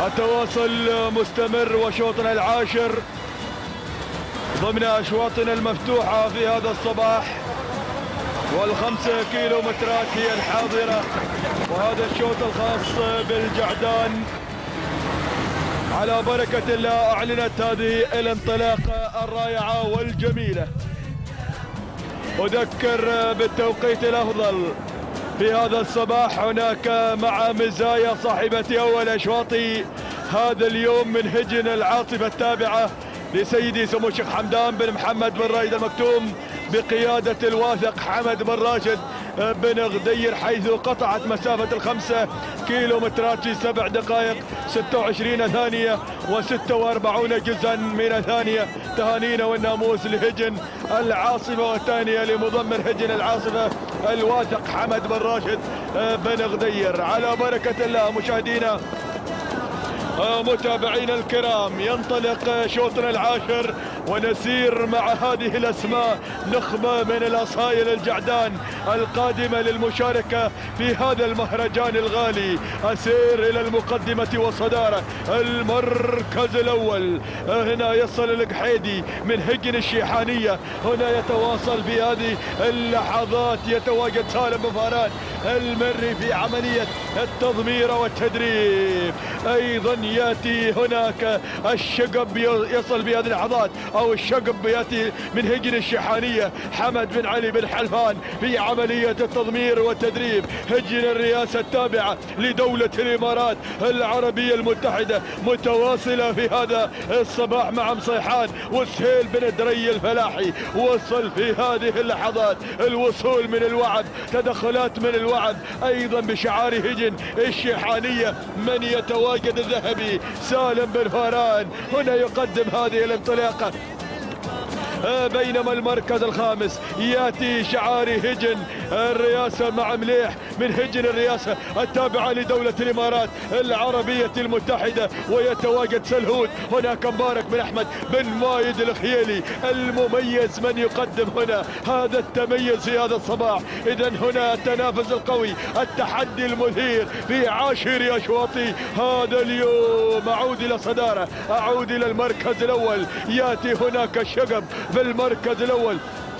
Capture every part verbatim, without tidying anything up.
التواصل مستمر وشوطنا العاشر ضمن أشواطنا المفتوحة في هذا الصباح، والخمسة كيلو مترات هي الحاضرة، وهذا الشوط الخاص بالجعدان. على بركة الله أعلنت هذه الانطلاقة الرائعة والجميلة. أذكر بالتوقيت الأفضل في هذا الصباح هناك مع مزايا صاحبة أول أشواط هذا اليوم من هجن العاصفة التابعة لسيدي سمو الشيخ حمدان بن محمد بن رايد المكتوم بقيادة الواثق حمد بن راشد بن غدير، حيث قطعت مسافة الخمسة كيلو مترات في سبع دقائق ستة وعشرين ثانية وستة وأربعين جزءا من ثانية. تهانينا والناموس لهجن العاصفة، والثانية لمضمر هجن العاصفة الواثق حمد بن راشد بن غدير. على بركة الله مشاهدينا متابعينا الكرام، ينطلق شوطنا العاشر ونسير مع هذه الأسماء، نخبة من الأصايل الجعدان القادمة للمشاركة في هذا المهرجان الغالي. أسير إلى المقدمة والصدارة المركز الأول، هنا يصل القحيدي من هجن الشيحانية، هنا يتواصل في هذه اللحظات يتواجد سالم بفاران المري في عملية التضمير والتدريب. أيضا يأتي هناك الشقب يصل في هذه اللحظات، أو الشقب يأتي من هجن الشيحانية حمد بن علي بن حلفان في عملية التضمير والتدريب. هجن الرئاسة التابعة لدولة الإمارات العربية المتحدة متواصلة في هذا الصباح مع مصيحان وسهيل بن الدري الفلاحي. وصل في هذه اللحظات الوصول من الوعد، تدخلات من الوعد أيضا بشعار هجن الشيحانية. من يتواجد الذهبي سالم بن فاران هنا يقدم هذه الانطلاقة، بينما المركز الخامس ياتي شعار هجن الرئاسة مع مليح من هجن الرئاسة التابعة لدولة الإمارات العربية المتحدة، ويتواجد سلهود. هناك مبارك بن أحمد بن مايد الخيالي المميز من يقدم هنا هذا التميز في هذا الصباح. إذا هنا التنافس القوي، التحدي المثير في عاشر أشواط هذا اليوم. أعود إلى صدارة، أعود إلى المركز الأول، ياتي هناك الشقب في المركز الأول،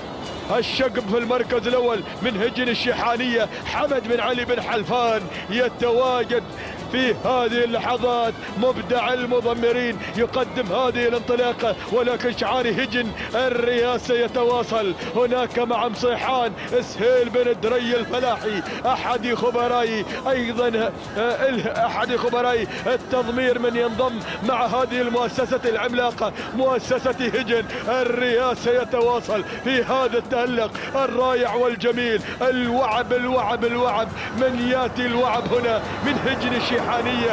الشقب في المركز الأول من هجن الشيحانية حمد بن علي بن حلفان يتواجد في هذه اللحظات. مبدع المضمرين يقدم هذه الانطلاقة، ولكن شعار هجن الرئاسة يتواصل هناك مع مصيحان سهيل بن الدري الفلاحي أحد خبراء أيضا أحد خبراء التضمير من ينضم مع هذه المؤسسة العملاقة مؤسسة هجن الرئاسة. يتواصل في هذا التألق الرائع والجميل. الوعب الوعب الوعب من ياتي الوعب هنا من هجن الشيحانية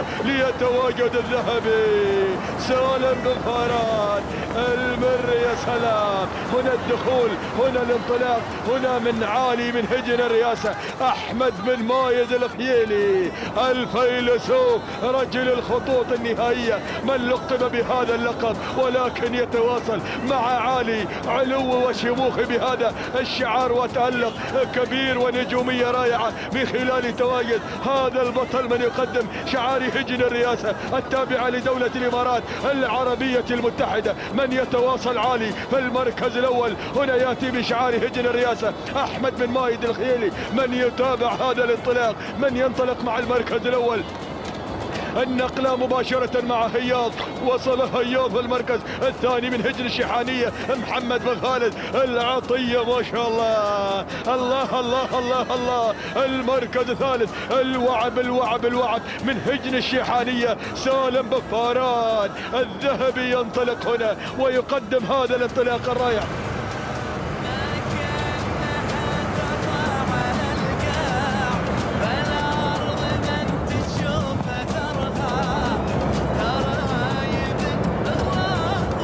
ليتواجد الذهبي سالم بن فاران المري. يا سلام، هنا الدخول، هنا الانطلاق، هنا من عالي من هجن الرئاسة أحمد بن مايد الخيالي الفيلسوف رجل الخطوط النهائية من لقب بهذا اللقب، ولكن يتواصل مع عالي علو وشموخ بهذا الشعار وتألق كبير ونجومية رائعة من خلال تواجد هذا البطل من يقدم شعار هجن الرئاسة التابعة لدولة الإمارات العربية المتحدة. من يتواصل عالي في المركز الأول، هنا يأتي بشعار هجن الرئاسة أحمد بن مايد الخيالي. من يتابع هذا الانطلاق، من ينطلق مع المركز الأول. النقلة مباشرة مع هياض، وصل هياض في المركز الثاني من هجن الشيحانية محمد بن خالد العطية. ما شاء الله الله الله الله الله. المركز الثالث الوعب الوعب الوعب من هجن الشيحانية سالم بن فاران الذهبي ينطلق هنا ويقدم هذا الانطلاق الرائع.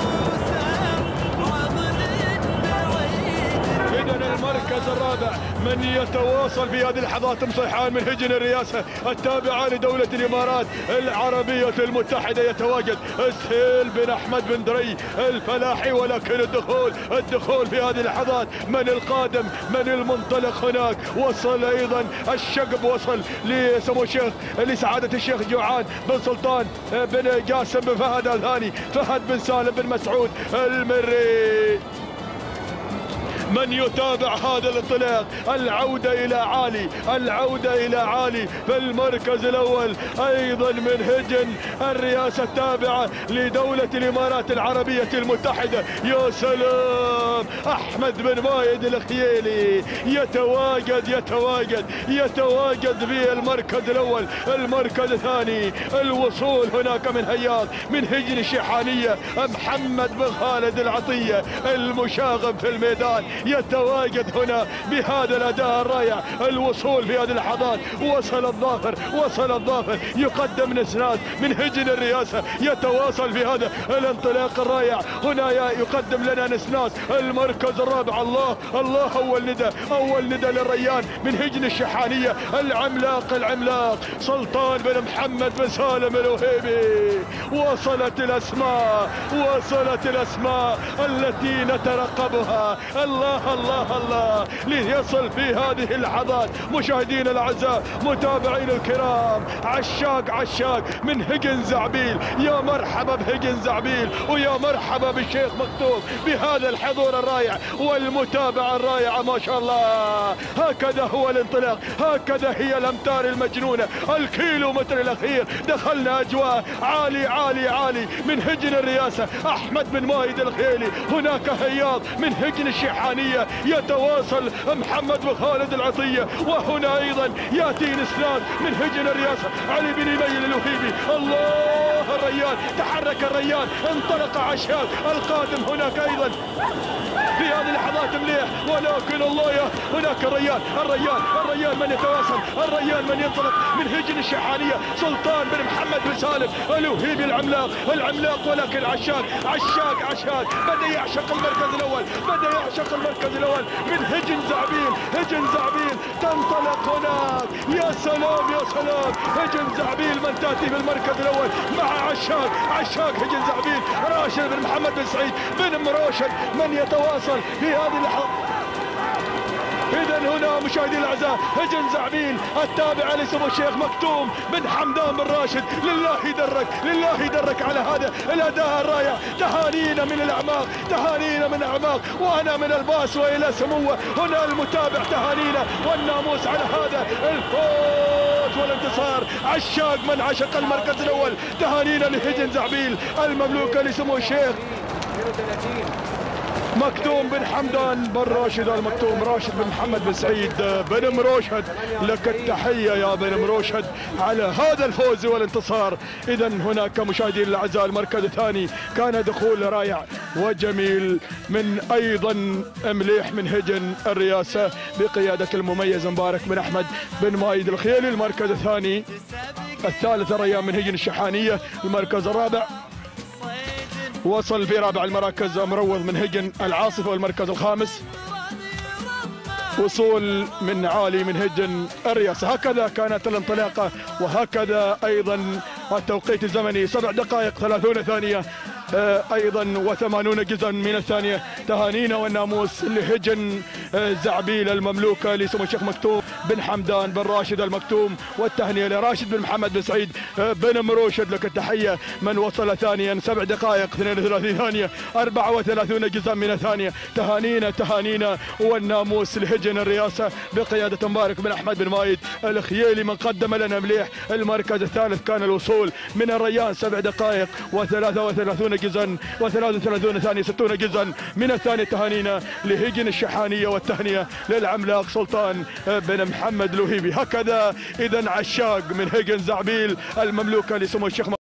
المركز الرابع من من يتواصل في هذه اللحظات مصيحان من هجن الرئاسة التابعة لدولة الإمارات العربية المتحدة. يتواجد سهيل بن أحمد بن دري الفلاحي، ولكن الدخول الدخول في هذه اللحظات من القادم من المنطلق هناك. وصل أيضا الشقب، وصل لسمو الشيخ لسعادة الشيخ جوعان بن سلطان بن جاسم بن فهد الثاني، فهد بن سالم بن مسعود المري. من يتابع هذا الانطلاق، العودة إلى عالي، العودة إلى عالي في المركز الأول أيضا من هجن الرئاسة التابعة لدولة الإمارات العربية المتحدة. يا سلام، أحمد بن مايد الخيالي يتواجد يتواجد يتواجد في المركز الأول. المركز الثاني الوصول هناك من هياط من هجن الشيحانية محمد بن خالد العطية المشاغب في الميدان، يتواجد هنا بهذا الأداء الرائع. الوصول في هذه اللحظات، وصل الظافر وصل الظافر يقدم نسناس من هجن الرئاسة، يتواصل في هذا الانطلاق الرائع. هنا يقدم لنا نسناس المركز الرابع. الله الله، أول ندى أول ندى للريان من هجن الشحانية العملاق العملاق سلطان بن محمد بن سالم الوهيبي. وصلت الأسماء وصلت الأسماء التي نترقبها. الله الله الله، ليصل في هذه اللحظات مشاهدينا الاعزاء متابعين الكرام عشاق عشاق من هجن زعبيل. يا مرحبا بهجن زعبيل، ويا مرحبا بالشيخ مكتوم بهذا الحضور الرائع والمتابعه الرائعه ما شاء الله. هكذا هو الانطلاق، هكذا هي الامتار المجنونه. الكيلو متر الاخير دخلنا اجواء عالي عالي عالي من هجن الرئاسه احمد بن مايد الخيلي. هناك هياط من هجن الشيحانيه، يتواصل محمد بن خالد العطيه. وهنا ايضا ياتي نسلان من هجن الرئاسه علي بن ميل الوهيبي. الله، الريان تحرك، الريان انطلق عشاق. القادم هناك ايضا في هذه اللحظات مليح، ولكن الله يا هناك الريان الريان الريان من يتواصل، الريان من ينطلق من هجن الشحانيه سلطان بن محمد بن سالم الوهيبي العملاق العملاق. ولكن عشاق عشاق عشاق بدا يعشق المركز الاول، بدا يعشق المركز الاول من هجن زعبيل. هجن زعبيل تنطلق هناك. يا سلام يا سلام، هجن زعبيل من تاتي في المركز الاول مع عشاق عشاق هجن زعبيل راشد بن محمد بن سعيد بن مروشد من يتواصل في هذه اللحظة. إذا هنا مشاهدي الأعزاء هجن زعبيل التابعة لسمو الشيخ مكتوم بن حمدان بن راشد. لله يدرك لله يدرك على هذا الأداء الرائع. تهانينا من الأعماق، تهانينا من الأعماق، وأنا من الباس وإلى سموه. هنا المتابع تهانينا والناموس على هذا الفوز والانتصار. عشاق من عشق المركز الأول، تهانينا لهجن زعبيل المملوكة لسمو الشيخ مكتوم بن حمدان بن راشد المكتوم راشد بن محمد بن سعيد بن مروشد. لك التحية يا بن مروشد على هذا الفوز والانتصار. إذا هناك مشاهدين الأعزاء المركز الثاني كان دخول رائع وجميل من أيضا مليح من هجن الرئاسة بقيادة المميز مبارك بن أحمد بن مايد الخيلي. المركز الثاني الثالث الريان من هجن الشحانية. المركز الرابع وصل في رابع المراكز مروض من هجن العاصفة. والمركز الخامس وصول من عالي من هجن الرئاسة. هكذا كانت الانطلاقة، وهكذا أيضا التوقيت الزمني سبع دقائق ثلاثون ثانية ايضا وثمانون جزءا من الثانيه. تهانينا والناموس لهجن زعبيل المملوكه لسمو الشيخ مكتوم بن حمدان بن راشد المكتوم، والتهنئه لراشد بن محمد بن سعيد بن مروشد. لك التحيه من وصل ثانيا سبع دقائق اثنين وثلاثين ثانيه أربعة وثلاثين جزءا من الثانيه. تهانينا تهانينا والناموس لهجن الرئاسه بقياده مبارك بن احمد بن مايد الخيالي من قدم لنا مليح. المركز الثالث كان الوصول من الريان سبع دقائق وثلاثة وثلاثين جزءا وثلاث وثلاثين ثانية ستون جزءا من الثانية. تهانينا لهجن الشحانية والتهنئة للعملاق سلطان بن محمد الوهيبي. هكذا إذا عشاق من هجن زعبيل المملوكة لسمو الشيخ